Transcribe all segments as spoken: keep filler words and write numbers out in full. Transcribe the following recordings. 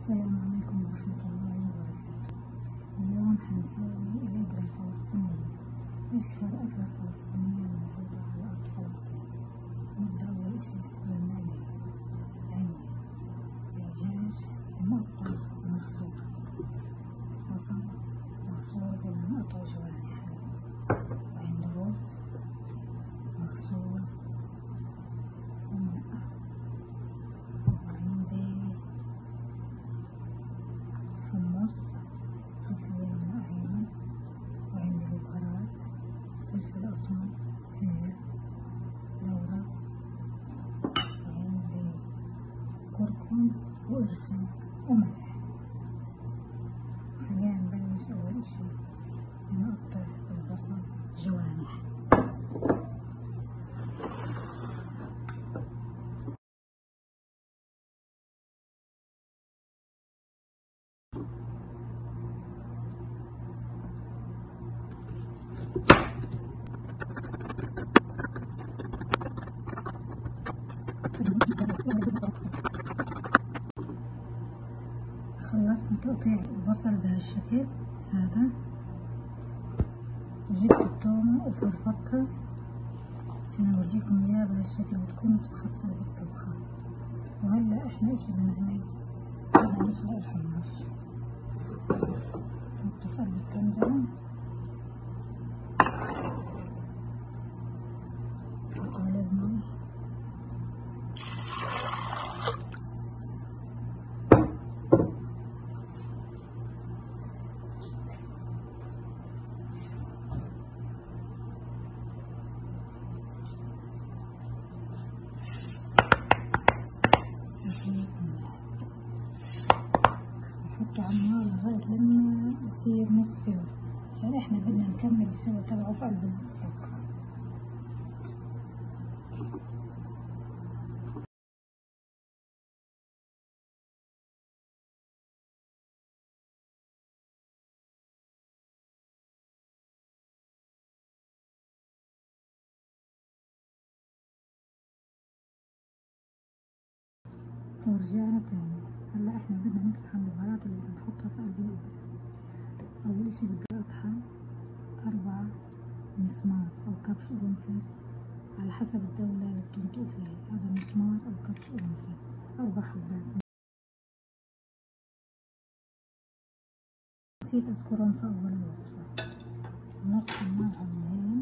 السلام عليكم ورحمة الله وبركاته. اليوم حنسوي القدرة الفلسطينية، أشهر أكلة فلسطينية موجودة على أرض فلسطين. نبدأ أول إشي بالمقلي. عندي دجاج مقطع ومغسول، بصل مغسول قبل ما أقطعه شرايح، وعندي رز مغسول ومنقع، وعندي حمص تسوية معينة، وعندي البهارات فلفل أسمر، هيل، لورا، وعندي كركم وقرفة وملح. خلينا نبلش أول إشي نقطع البصل جوانح. خلصت تقطيع البصل بهالشكل هذا، وجبت التومة وفرفتها عشان اورجيكم اياها بهالشكل وتكون متحفظة بالطبخة. وهلا احنا ايش بدنا نعمل؟ بدنا نسلق الحمص، نحطه في قلب الطنجرة، نحط عليه المي، نحطه على النار لغاية لما يصير نص سوا، عشان احنا بدنا نكمل السوا تبعه في قلب الطبخة. ورجعنا تاني. هلا احنا بدنا نطحن البهارات اللي بدنا نحطها في قلب القدرة. اول اشي بدي اطحن اربعة مسمار او كبش قرنفل على حسب الدولة اللي بتنطقوا فيها، هذا مسمار او كبش قرنفل اربع حبات. نسيت اذكرهم في اول الوصفة. نطحن معهم هين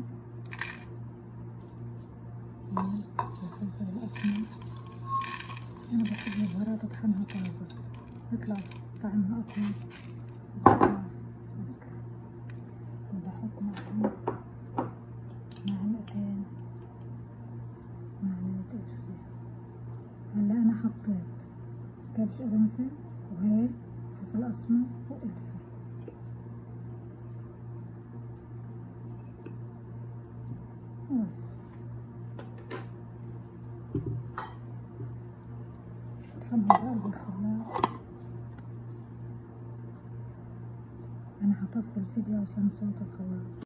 والفلفل الاسمر. أنا بحب البهارات أطحنها طازة، بيطلع طعمها أطيب وبيطلع أذكى. بدي أحط معهم معلقتين معلقة قرفة. هلا أنا حطيت كبش قرنفل وهيل فلفل أسمر وقرفة. بس بطحنهم بقلب الخلاط. أنا حطفي الفيديو عشان صوت الخلاط.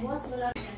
وصل